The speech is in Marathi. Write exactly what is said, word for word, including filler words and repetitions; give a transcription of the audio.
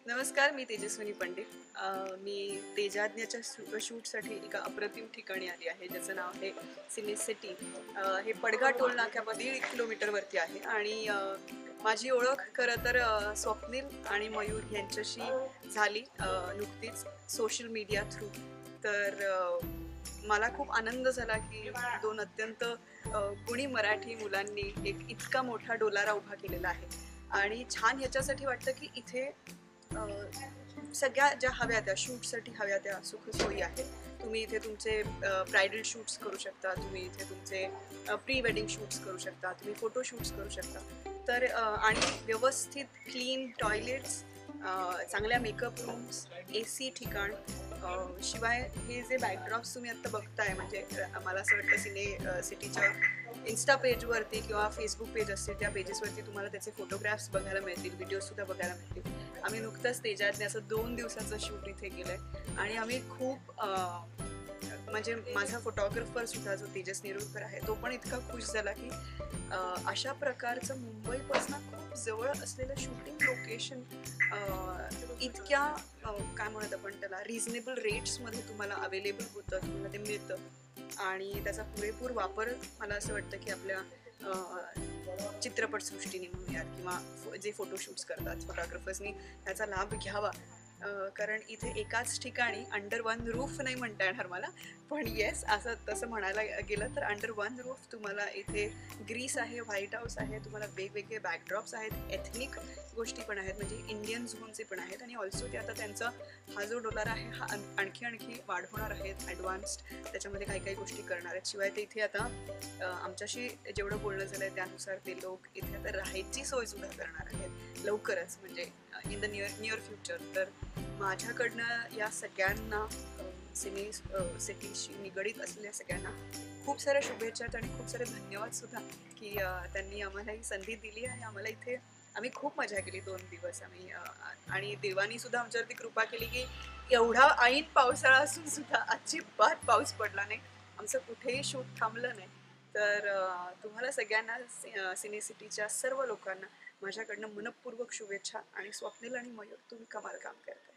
नमस्कार, मी तेजस्विनी पंडित. अ, मी तेजाज्ञाच्या शू शूटसाठी एका अप्रतिम ठिकाणी आली आहे, ज्याचं नाव आहे सिने सिटी. अ, हे पडगा टोल नाक्यापासून दीड किलोमीटरवरती आहे आणि अ, माझी ओळख खरं तर अ, स्वप्नील आणि मयूर यांच्याशी झाली अ, नुकतीच सोशल मीडिया थ्रू. तर अ, मला खूप आनंद झाला की दोन अत्यंत अ, गुणी मराठी मुलांनी एक इतका मोठा डोलारा उभा केलेला आहे. आणि छान ह्याच्यासाठी वाटतं की इथे अ, सगळ्या ज्या हव्या त्या शूटसाठी हव्या त्या सुखसोयी आहेत. तुम्ही इथे तुमचे ब्रायडल शूट्स करू शकता, तुम्ही इथे तुमचे प्री वेडिंग शूट्स करू शकता, तुम्ही फोटो शूट्स करू शकता. तर अ, आणि व्यवस्थित क्लीन टॉयलेट्स, चांगल्या मेकअप रूम्स, ए सी ठिकाण, अ, शिवाय हे जे बॅकड्रॉप्स तुम्ही आता बघताय, म्हणजे अ, मला असं वाटतं सिने अ, सिटीच्या इन्स्टा पेजवरती किंवा फेसबुक पेज असतील त्या पेजेसवरती तुम्हाला त्याचे फोटोग्राफ्स बघायला मिळतील, व्हिडिओसुद्धा बघायला मिळतील. आम्ही नुकतंच तेजाज्ञाचं दोन दिवसाचं शूट इथे केलंय आणि आम्ही खूप अ, म्हणजे माझा फोटोग्राफर सुद्धा जो तेजस नेरुरकर आहे, तो पण इतका खुश झाला की अ, अशा प्रकारचं मुंबईपासून खूप जवळ असलेलं शूटिंग लोकेशन इतक्या अ, काय म्हणत आपण त्याला रिझनेबल रेट्समध्ये तुम्हाला अवेलेबल होतं, तुम्हाला ते मिळतं आणि त्याचा पुरेपूर वापर मला असं वाटतं की आपल्या अ, चित्रपटसृष्टीने म्हणूयात किंवा फो- जे फोटोशूट्स करतात फोटोग्राफर्सनी त्याचा लाभ घ्यावा. अ, कारण इथे एकाच ठिकाणी अंडर वन रूफ नाही म्हणता येणार मला, पण येस असं तसं म्हणायला गेलं तर अंडर वन रूफ तुम्हाला इथे ग्रीस आहे, व्हाईट हाऊस आहे, तुम्हाला वेगवेगळे बॅकड्रॉप्स आहेत, एथनिक गोष्टी पण आहेत, म्हणजे इंडियन झोनचे पण आहेत आणि ऑल्सो ते आता त्यांचा हा जो डॉलर आहे हा आण- आणखी आणखी वाढवणार आहेत, ॲडव्हान्स्ड त्याच्यामध्ये काही काही गोष्टी करणार आहेत. शिवाय ते इथे आता अ, आमच्याशी जेवढं बोलणं झालंय त्यानुसार ते लोक इथे आता राहायची सोय सुद्धा करणार आहेत लवकरच, म्हणजे in the near near future. तर माझ्याकडनं या सगळ्यांना अ, सिने अ, सिटीशी निगडीत असलेल्या सगळ्यांना खूप साऱ्या शुभेच्छा आहेत आणि खूप सारे धन्यवाद सुद्धा की अ, त्यांनी आम्हाला ही संधी दिली आणि आम्हाला इथे आम्ही खूप मजा केली दोन दिवस आम्ही अ, आणि देवानी सुद्धा आमच्यावरती कृपा केली की एवढा ऐन पावसाळा असून सुद्धा अजिबात पाऊस पडला नाही, आमचं कुठेही शूट थांबलं नाही. तर अ, तुम्हाला सगळ्यांना सि अ, सिने सिटीच्या सर्व लोकांना माझ्याकडनं मनःपूर्वक शुभेच्छा आणि स्वप्नील आणि मयूर तुम्ही कमाल काम करताय.